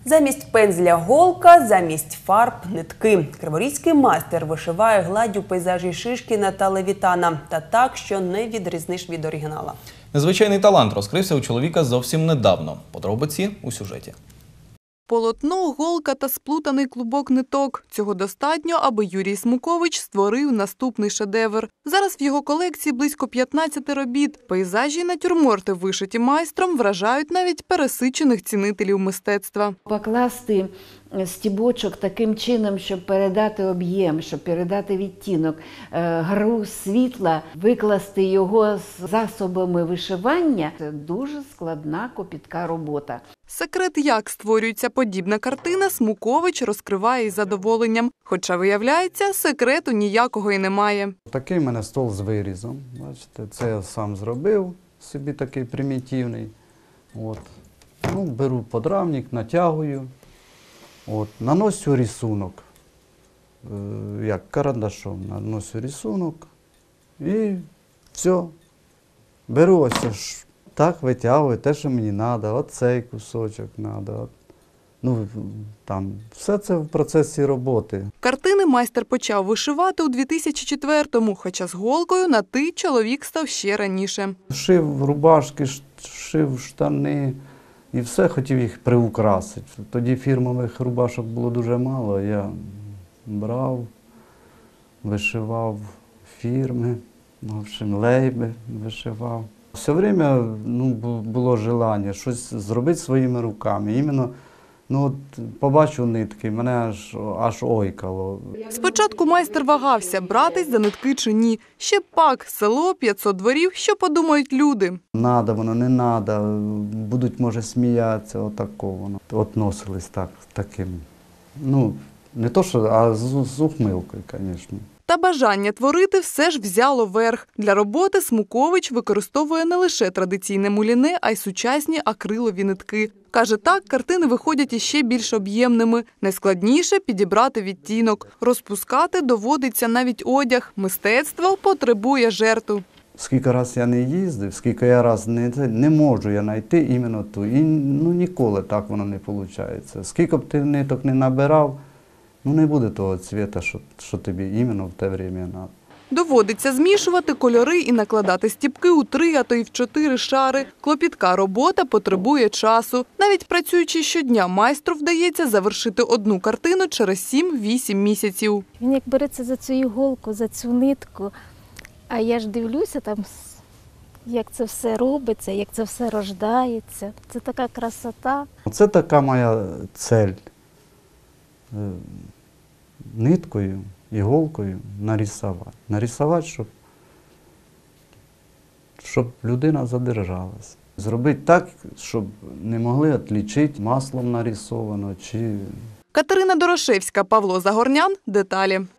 Замість пензля – голка, замість фарб – нитки. Криворізький майстер вишиває гладдю пейзажі Шишкіна та Левітана. Та так, що не відрізниш від оригінала. Незвичайний талант розкрився у чоловіка зовсім недавно. Подробиці у сюжеті. Полотно, голка та сплутаний клубок ниток. Цього достатньо, аби Юрій Смукович створив наступний шедевр. Зараз в його колекції близько 15 робіт. Пейзажі і натюрморти, вишиті майстром, вражають навіть пересичених цінителів мистецтва. Покласти стібочок таким чином, щоб передати об'єм, щоб передати відтінок, гру світла, викласти його з засобами вишивання – це дуже складна, копітка робота. Секрет, як створюється подібна картина, Смукович розкриває із задоволенням. Хоча, виявляється, секрету ніякого і немає. Такий в мене стол з вирізом. Бачите, це я сам зробив, собі такий примітивний. Беру подрамник, натягую, наношу рисунок, як карандашом, наношу рисунок і все. Беру ось так, витягую те, що мені треба, оцей кусочок треба. Все це в процесі роботи. Картини майстер почав вишивати у 2004-му, хоча з голкою на «ти» чоловік став ще раніше. Шив рубашки, шив штани і все хотів їх приукрасити. Тоді фірмових рубашок було дуже мало, я брав, вишивав фірми, лейби вишивав. Все время було бажання щось зробити своїми руками. Іменно побачив нитки, мене аж ойкало. Спочатку майстер вагався, братись за нитки чи ні. Ще пак, село, 500 дворів, що подумають люди. Надо воно, не надо, будуть, може, сміятися, отако воно. Относились таким, не то що, а з ухмилкою, звісно. Та бажання творити все ж взяло верх. Для роботи Смукович використовує не лише традиційне муліне, а й сучасні акрилові нитки. Каже, так картини виходять іще більш об'ємними. Найскладніше – підібрати відтінок. Розпускати доводиться навіть одяг. Мистецтво потребує жертв. Скільки раз я не їздив, скільки я раз не можу я знайти іменно ту. І ніколи так воно не виходить. Скільки б ти ниток не набирав, не буде того цвіта, що тобі іменно в те время треба. Доводиться змішувати кольори і накладати стіпки у 3, а то й в 4 шари. Клопітка робота потребує часу. Навіть працюючи щодня, майстру вдається завершити одну картину через 7-8 місяців. Він як береться за цю іголку, за цю нитку, а я ж дивлюся там, як це все робиться, як це все рождається. Це така красота. Це така моя цель. Ниткою, іголкою нарисувати. Нарисувати, щоб людина задержалась. Зробити так, щоб не могли відлічити маслом нарисовано. Катерина Дорошевська, Павло Загорнян. Деталі.